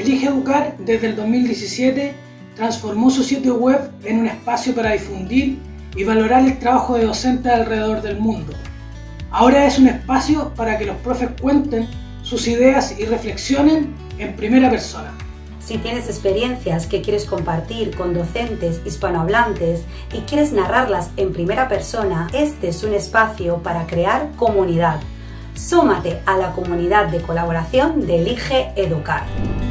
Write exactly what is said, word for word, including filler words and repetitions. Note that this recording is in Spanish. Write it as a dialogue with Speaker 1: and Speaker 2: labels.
Speaker 1: Elige Educar, desde el dos mil diecisiete, transformó su sitio web en un espacio para difundir y valorar el trabajo de docentes alrededor del mundo. Ahora es un espacio para que los profes cuenten sus ideas y reflexionen en primera persona.
Speaker 2: Si tienes experiencias que quieres compartir con docentes hispanohablantes y quieres narrarlas en primera persona, este es un espacio para crear comunidad. Súmate a la comunidad de colaboración de Elige Educar.